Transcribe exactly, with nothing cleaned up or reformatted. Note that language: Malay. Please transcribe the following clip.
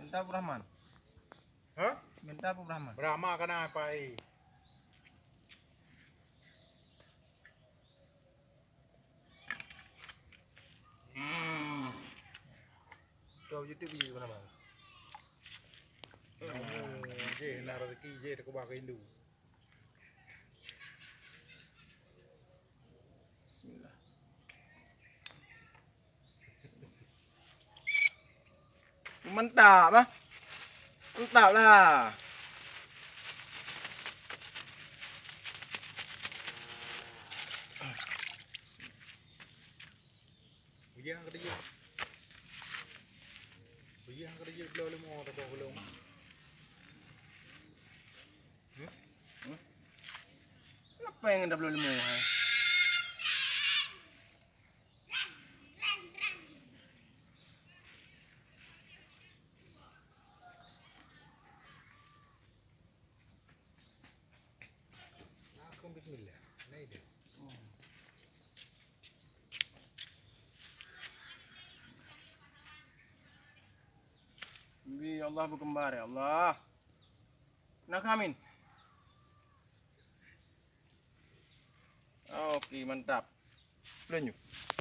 Minta Brahman. Hah? Minta apa Brahman? Brahma kenapa? Hmm. Coba YouTube video mana bang? Oh, je nak rezeki je aku pakai Hindu. Bismillah. Mantap ah. Mantap lah. Bujang kerja. Bujang kerja belum mau atau belum? Hmm? Hmm? Apa yang anda belum lemu? Eh? Aku bismillah. Nah itu. Bi Allah berkembar ya Allah. Nak amin. Oke, mantap. Lanjut.